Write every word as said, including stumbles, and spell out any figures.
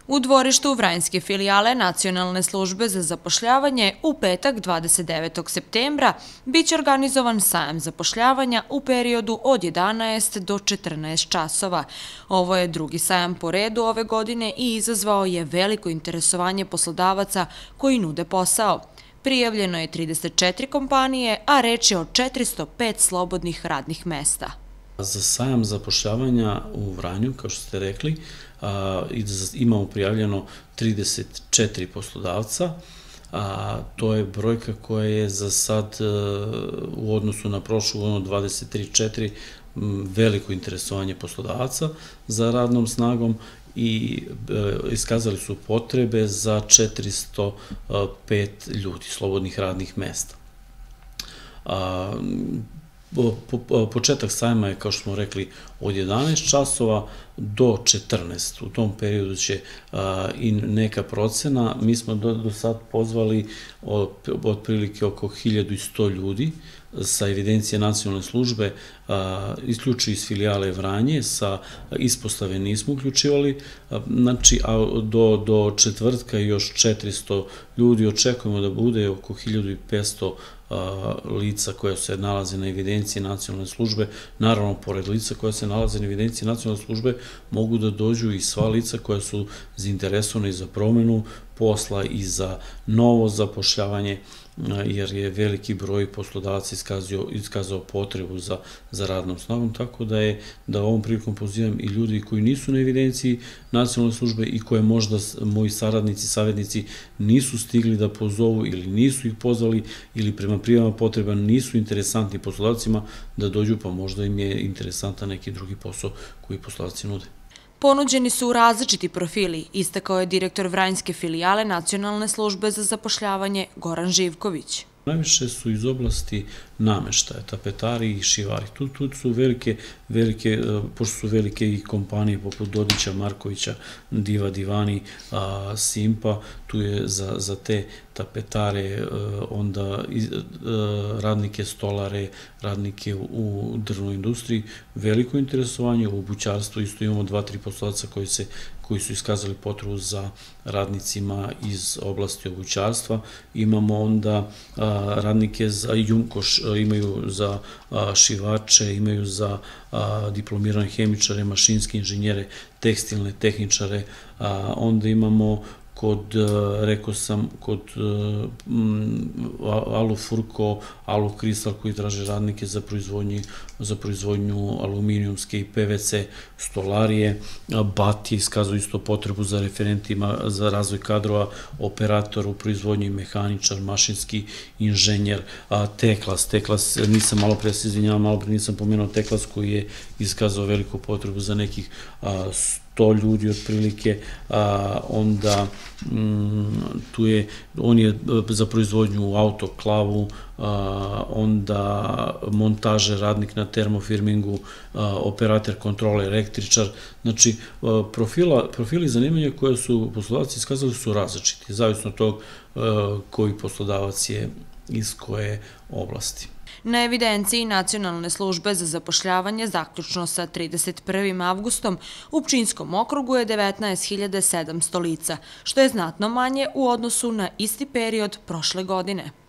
U dvorištu Vranjske filijale Nacionalne službe za zapošljavanje u petak dvadeset devetog septembra biće organizovan sajam zapošljavanja u periodu od jedanaest do četrnaest časova. Ovo je drugi sajam po redu ove godine i izazvao je veliko interesovanje poslodavaca koji nude posao. Prijavljeno je trideset četiri kompanije, a reč je o četiristo pet slobodnih radnih mesta. Za sajam zapošljavanja u Vranju, kao što ste rekli, imamo prijavljeno trideset četiri poslodavca. To je brojka koja je za sad u odnosu na prošlu godinu dvadeset tri zarez četiri veliko interesovanje poslodavaca za radnom snagom i iskazali su potrebe za četiristo pet ljudi, slobodnih radnih mesta. Početak sajma je, kao što smo rekli, od jedanaest časova do četrnaest. U tom periodu će i neka procena. Mi smo do sad pozvali otprilike oko hiljadu sto ljudi sa evidencije nacionalne službe, isključujući iz filijale Vranje, sa ispostave nismo uključivali, znači, a do četvrtka još četiristo ljudi, očekujemo da bude oko hiljadu petsto lica koja se nalaze na evidenciji nacionalne službe. Naravno, pored lica koja se nalaze na evidenciji nacionalne službe, mogu da dođu i sva lica koja su zainteresovana i za promenu posla i za novo zapošljavanje, jer je veliki broj poslodavaca iskazao potrebu za radnom snagom, tako da je da ovom prilikom pozivam i ljudi koji nisu na evidenciji nacionalne službe i koje možda moji saradnici, savjetnici nisu stigli da pozovu ili nisu ih pozvali ili prema prijavama potreba nisu interesantni poslodavcima, da dođu, pa možda im je interesantan neki drugi posao koji poslodavci nude. Ponuđeni su različiti profili, istakao je direktor Vranjske filijale Nacionalne službe za zapošljavanje Goran Živković. Najviše su iz oblasti nameštaja, tapetari i šivari. Tu su velike, velike, pošto su velike i kompanije poput Dodića, Markovića, Diva, Divani, Simpa, tu je za te tapetare, onda radnike stolare, radnike u drvnoj industriji, veliko interesovanje. U obućarstvu isto imamo dva, tri poslodavca koji se koji su iskazali potrebu za radnicima iz oblasti obućarstva. Imamo onda radnike za Junkoš, imaju za šivače, imaju za diplomirane hemičare, mašinske inženjere, tekstilne tehničare, onda imamo kod, rekao sam, kod Alu Furko, Alu Kristal koji traže radnike za proizvodnju aluminijumske i pe ve ce stolarije. Bat je iskazao isto potrebu za referentima za razvoj kadrova, operator u proizvodnji, mehaničar, mašinski inženjer, Teklas. Teklas, nisam malo pre se izvinjavam, malo pre nisam pomenuo Teklas koji je iskazao veliku potrebu za nekih sto ljudi otprilike, onda tu je, on je za proizvodnju autoklavu, onda montaže, radnik na termofirmingu, operator kontrole, električar. Znači, profili zanimanja koje su poslodavci iskazali su različiti, zavisno od tog koji poslodavac je iz koje oblasti. Na evidenciji Nacionalne službe za zapošljavanje zaključno sa trideset prvim avgustom u Pčinjskom okrugu je devetnaest hiljada sedamsto lica, što je znatno manje u odnosu na isti period prošle godine.